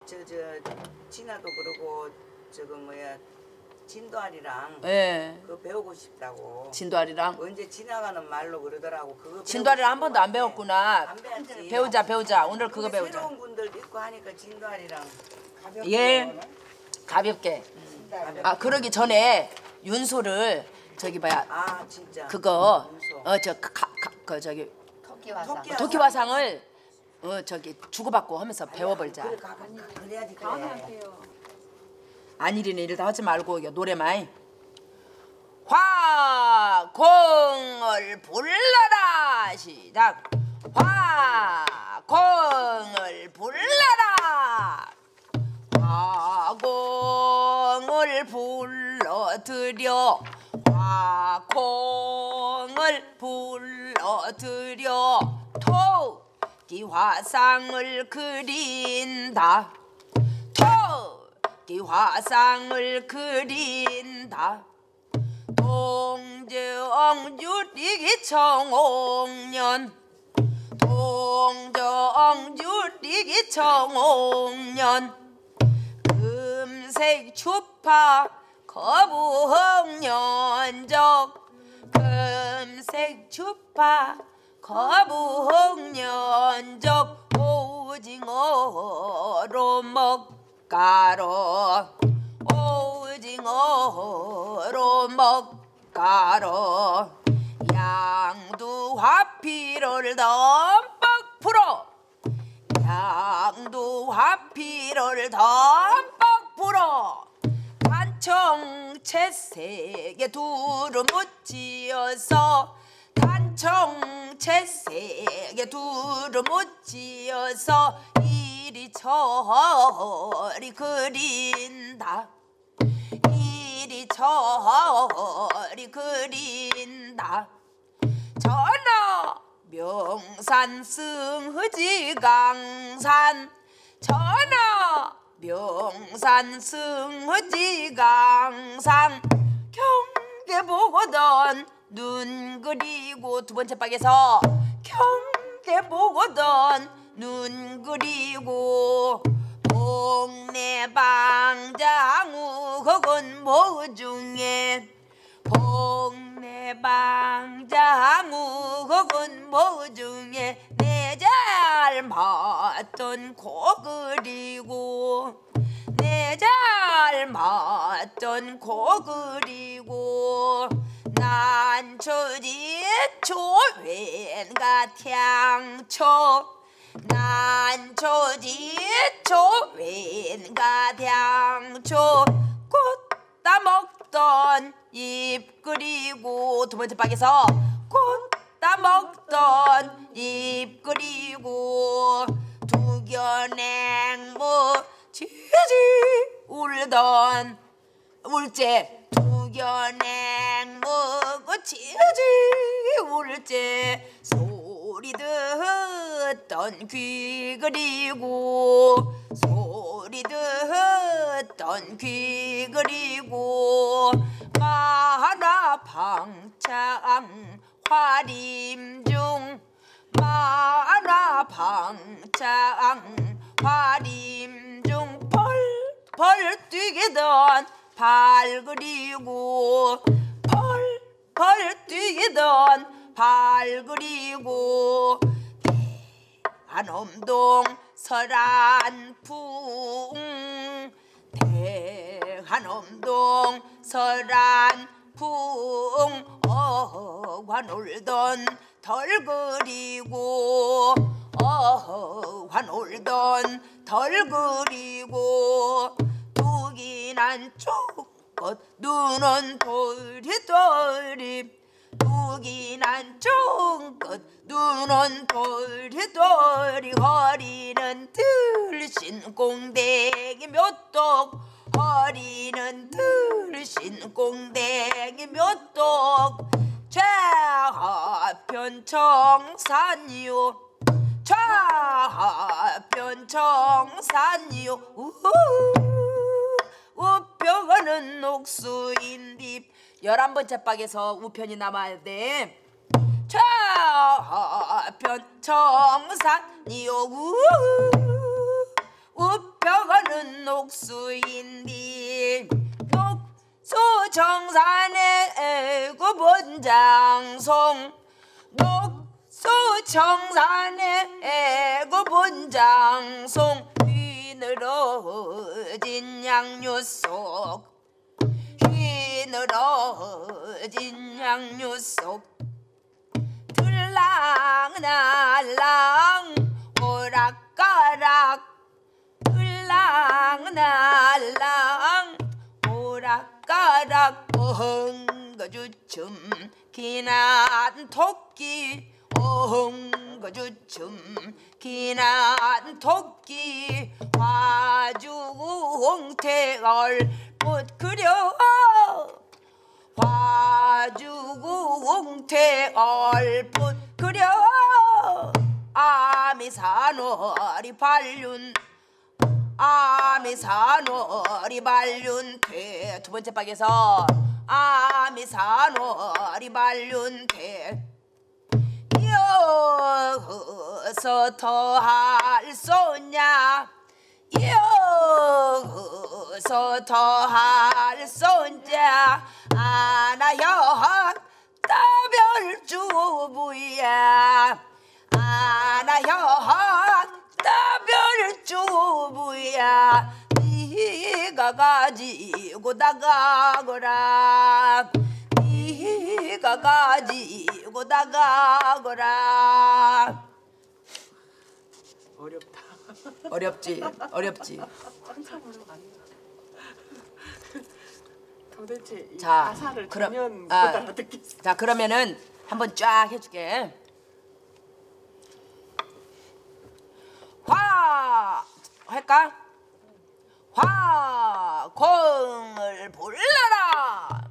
진아도 그러고 저거 뭐야 진도아리랑 예. 그거 배우고 싶다고. 진도아리랑. 언제 지나가는 말로 그러더라고. 그거 진도아리를 한 번도 안 배웠구나. 안 배웠지. 배우자. 오늘 그거 배우자. 새로운 분들도 있고 하니까 진도아리랑 가볍게. 예. 가볍게. 아 그러기 전에 윤소를 저기 봐야. 아 진짜. 그거 윤소. 저기 토끼화상. 토끼화상을 저기 주고받고 하면서 배워보자. 그래 그래야지 그래. 안일이는 일 다 하지 말고 노래만. 화공을 불러라 시작. 화공을 불러라. 화공을 불러드려. 화공을 불러드려. 토끼화상을 그린다. 토끼화상을 그린다. 동정유리기청옥년 동정유리기청옥년 금색 주파 거부홍련적 금색 주파 거부홍련적 오징어로 먹가로 오징어로 먹가로 양두화피를 덤뻑 풀어 양두화피를 덤뻑 풀어 단청채색에 두루뭉치어서 단청채색에 두루뭉치어서 이리저리 그린다. 이리저리 그린다. 전하 명산 승허지강산 전하 명산 승허지강산 경계 보거든 눈 그리고 두 번째 박에서 경계 보거든 눈 그리고 복내방장우 그건 뭐 중에 복내방장우 그건 뭐 중에 내 잘 맞던 코 그리고 내 잘 맞던 코 그리고 난초지초 웬가향초 난초지초 웬가향초 꽃 따먹던 잎 그리고 두 번째 박에서 꽃 따먹던 잎 그리고 두견냉무 지지 울던 울제 두견냉무 지지 울제 소리 듣던 귀 그리고 소리 듣던 귀 그리고 만화방창 화림중 만화방창 화림중 펄펄 뛰기던 발 그리고 펄펄 뛰기던 발 그리고 대한엄동 설안풍 대한엄동 설안풍 어관올던 덜 그리고 어관올던 덜 그리고 두기난 쪽껏 눈은 도리도리 두기난 쪽껏 눈은 도리도리 허리는 들신 공댕이 몇독 허리는 들신 공댕이 몇독 좌편 청산이요 좌편 청산이요 우편은 옥수인잎 11번째 박에서 우편이 남아야 돼. 좌편 청산이요 우편 우뼈가는 녹수인디 녹수청산의 구본장송 녹수청산의 구본장송 휘늘어진 양유 속 휘늘어진 양유 속 들랑날랑 오락가락 들랑날랑 오락가락 엉거주춤 기난 토끼 엉거주춤 기난 토끼 화주홍태 얼꽃 그려 화주홍태 얼꽃 그려 아미산월이 발륜 아미산월이 발륜태 두 번째 박에서 아미산월이 발륜태 여서 더할 소냐 여서 더할 손자 아나현 따별주부야 아나현 따별주부야 네가 가지고 나가거라 네가 가지고 나가거라. 어렵다. 어렵지 어렵지. 한참 올라간다. 도대체 이 자, 가사를 그럼- 전면 못 아. 알아듣겠어. 자 그러면은 한번 쫙 해줄게. 화 할까? 화공을 불러라.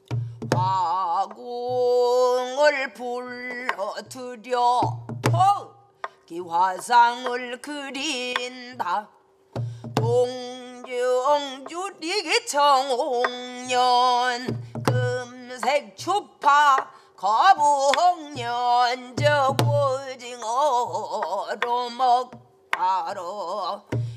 화공을 불러드려 기화상을 그린다. 동정주리기 청홍년 금색 추파 거북년 저 오징어로 먹바로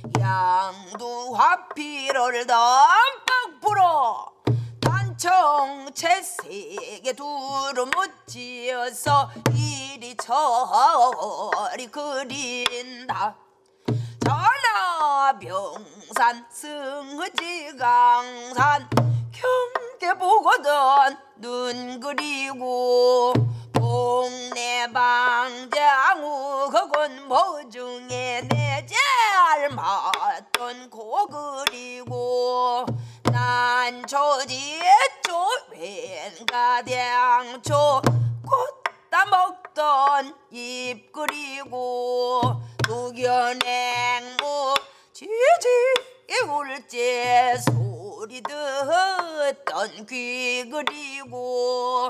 양두화피를 덤뻑 불어 단청채 세개 두루 못지어서 이리저리 그린다. 전하병산 승지강산 경계보거든 눈 그리고 동네방장우 그건 모중에 내 잘 맞던 고 그리고 난초지초 웬가량초 꽃다 먹던 입 그리고 두견행무 지지 울제 소리 듣던 귀 그리고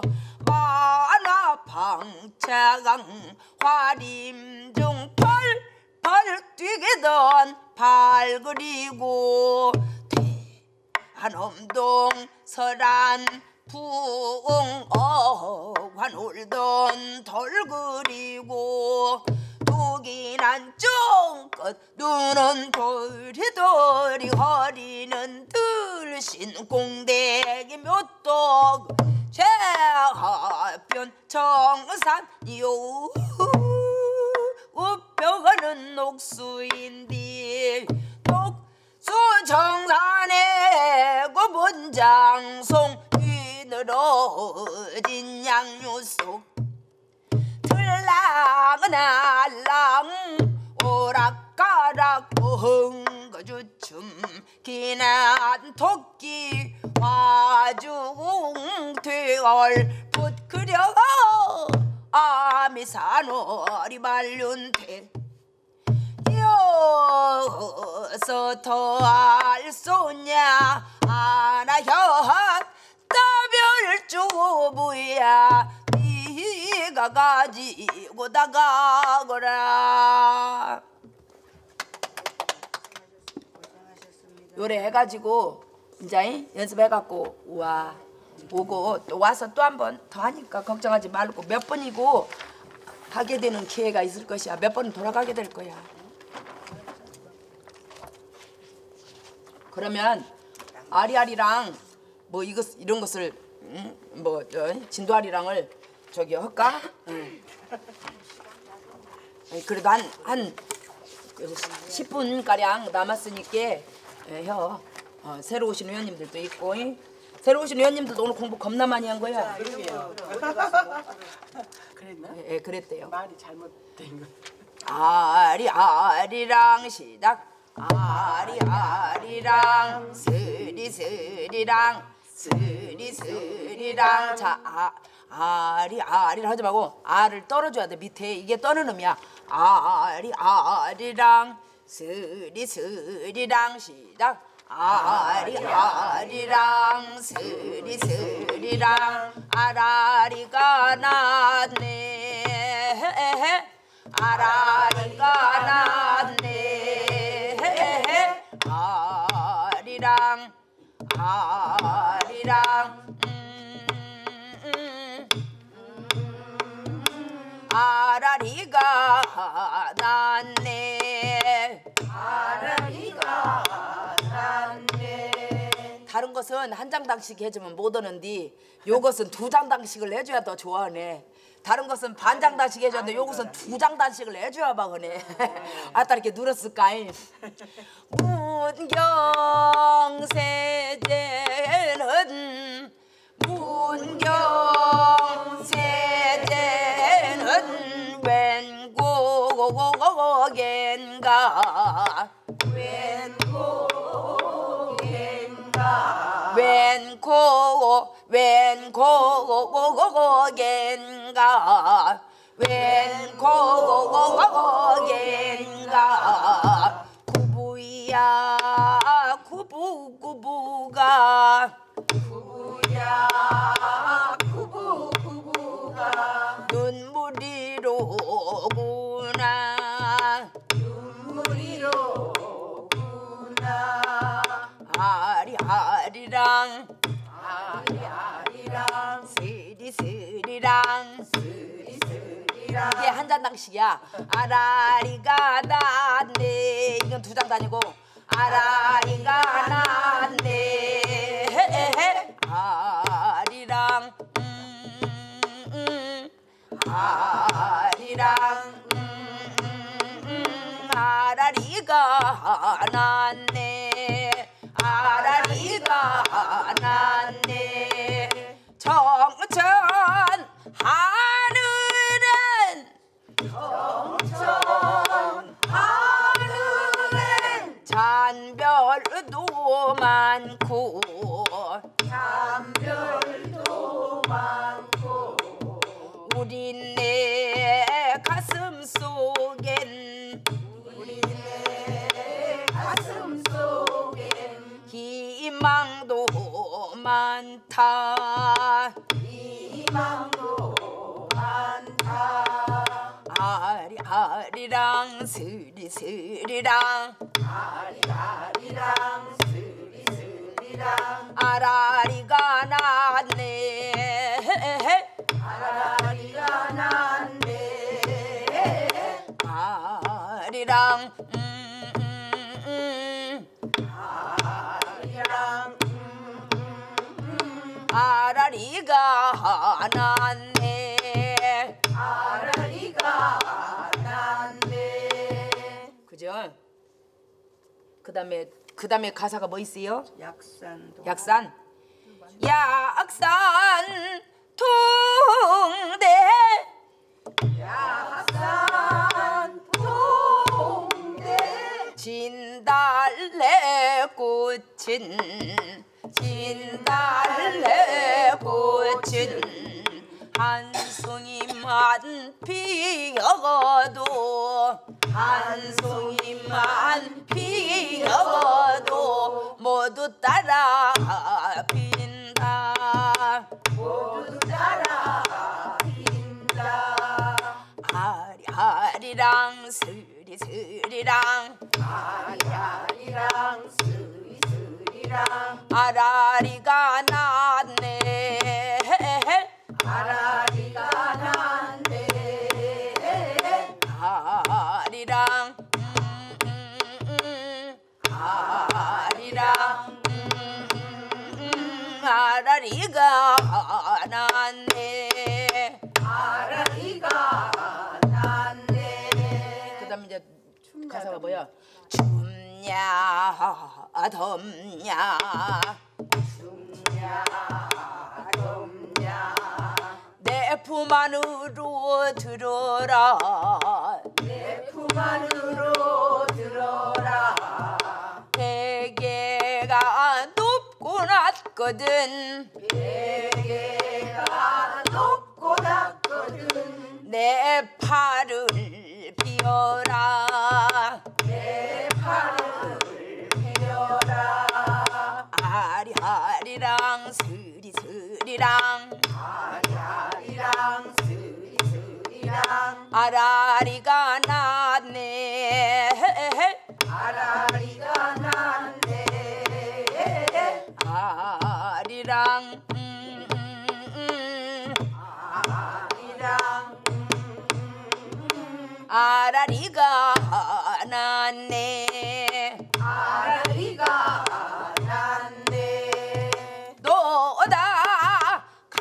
만화방차강 화림중 펄펄 뛰게던 발 그리고 대한엄동 설안 풍어환 울던 덜 그리고 독이난 쫑긋 눈은 도리도리 허리는 들신 공대기 묘떡 제하편 청산 요 우뼈가는 녹수인디 녹수정산에 고본장송 휘늘어진 양유 속 들랑날랑 오락가락 엉거주춤 기난 토끼 화중퇴 얼붙 그려 아미산월이 말륜태 여서 더할 소냐 아나현 따별주부야 네가 가지고 나가거라. 요래 해가지고 이제 연습해갖고 우와 오고 또 와서 또 한 번 더 하니까 걱정하지 말고 몇 번이고 하게 되는 기회가 있을 것이야. 몇 번은 돌아가게 될 거야. 그러면 아리아리랑 뭐 이런 것을 진도아리랑을 저기 할까? 그래도 한 10분 가량 남았으니까 혀. 새로 오신 회원님들도 있고 새로 오신 회원님들도 오늘 공부 겁나 많이 한 거야. 그랬나? 예, 그랬대요. 말이 잘못된 거. 아리아리랑 시작. 아리아리랑 스리스리랑 스리스리랑. 자, 아리를 하지 말고 아를 떨어줘야 돼. 밑에 이게 떠는 음이야. 아리랑 스리스리랑 시작. 아리아리랑 스리스리랑 아라리가 났네. 아라리가 났네. 아리랑 아라리가 났네. 아라리가 났네. 다른 것은 한 장당씩 해주면 못 오는데 요것은 2장당씩을 해줘야 더 좋아하네. 다른 것은 반장단씩 해줬는데 요것은 2장단씩을 해줘야 막 하네. 아따 이렇게 늘었을까잉. 문경세제는 웬고겐가 웬고겐가 구부야 구부구부가 눈물이로구나 아리아리랑 스리스리랑 이게 한 잔당씩이야. 아라리가 났네. 이건 2장 다니고 아라리가 났네. 아리랑 아라리가 났네. 아라리가 났네. 정천 하늘은 잔별도 많고 우리네 가슴 속엔 희망도 많다. 아리아리랑 스리스리랑 아라리가 났네. 아리랑 아라리가 났네. 그죠? 그다음에 가사가 뭐 있어요? 약산 통대 진달래 꽃은 한 송이만 피어도 모두 따라 핀다. 아리아리랑 스리스리랑 아라리가 났네. 아리랑 났네. 아라리가 났네. 그다음에 이제 가사가 뭐야? 춥냐 덥냐 춥냐 덥냐 내 품 안으로 들어라. 내 품 안으로 들어라. 베개가 높고 낮거든. 베개가 높고 낮거든. 내 팔을 비워라. 내 팔을 베어라. 아리아리랑 스리스리랑 아리아리랑 스리스리랑 아라리가 났네. 아라리가 났네. 아리랑 아리랑 아라리가 났네. 아라리가 났네. 노다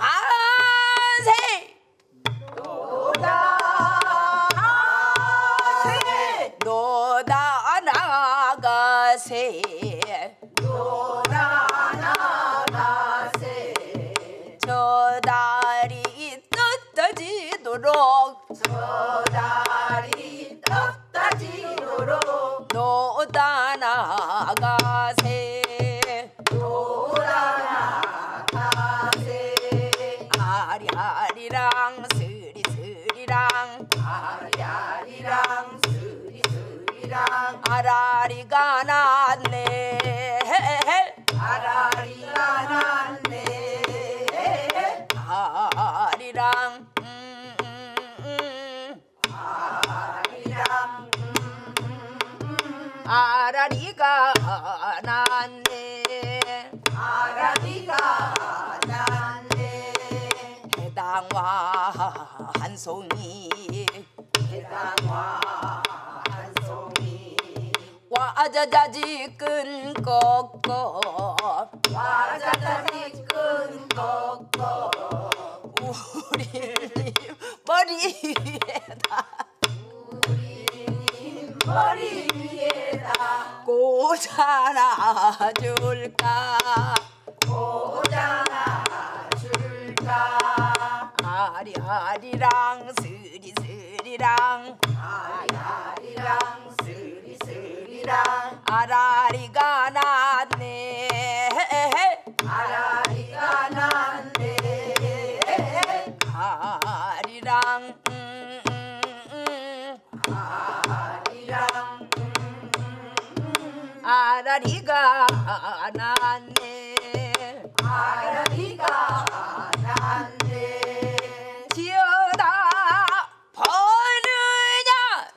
간세 노다 가세 노다 나가세 노다 나가세 저 다리 떳떳지도록 저 다리 떳떳지도록 노다 나가세 노다 나가세 아리아리랑 스리스리랑 아리아리랑 스리스리랑 아라리가 났네. 아라리가 났네. 아리랑 아리랑 아라리가 났네. 아라리가 났네. 해당화 한 송이 해당화 한 송이 와자자지 끈꺾어 와자자지 끈꺾어 우리 머리 위에다 우리 머리 위에다 꽂아놔 줄까. 꽂아놔 줄까. 아리아리랑 스리스리랑 아리아리랑 스리스리랑 아라리가 났네. 아라리가 났네. 아리랑 아리랑 아라리가 났네. 아라리가 났네. 지어다 버느냐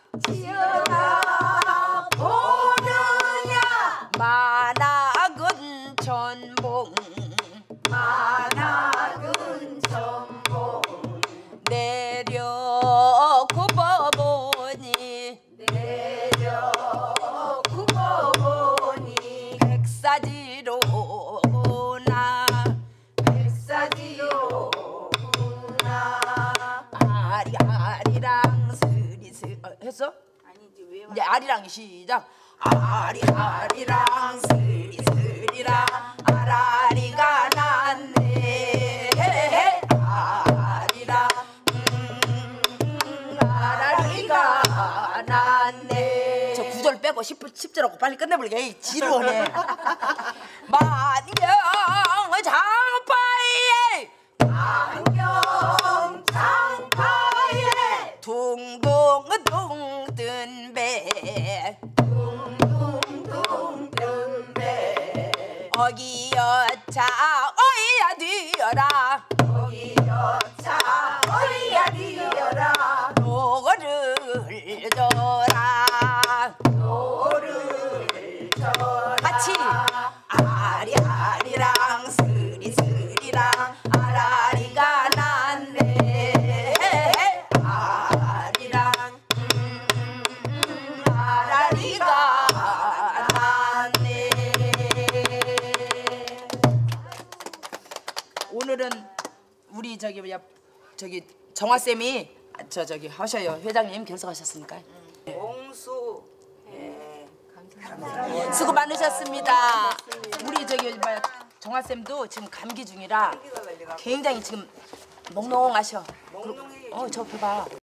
지어다 보느냐 만학은 천봉 만학은 전봉 내려 굽어보니 내려 굽어보니 백사지로구나. 백사지로구나. 아리아리랑 스리스 했어? 아니지 왜 이제 아리랑 시작. 아리아리랑 스리스리랑 아라리가 났네. 아리랑 아라리가 났네. 저 구절 빼고 10절하고 빨리 끝내버리게. 에이, 지루하네. 만경 장파에 안경 장파에 둥둥 둥든 배 둥둥 뜬배 어기여차 어이야 뒤어라 거기 여차 어이야 뒤어라 노거를 줘라 노를 져라 같이 아리아리랑 스리스리랑 아라리가 났네. 아리랑 아라리가 났네. 우리 저기 뭐야 저기 정화 쌤이 저기 하셔요. 회장님 결석하셨으니까. 옹수. 수고 많으셨습니다. 우리 저기 뭐야 정화 쌤도 지금 감기 중이라 굉장히 지금 몽롱하셔. 몽롱해. 저 봐봐.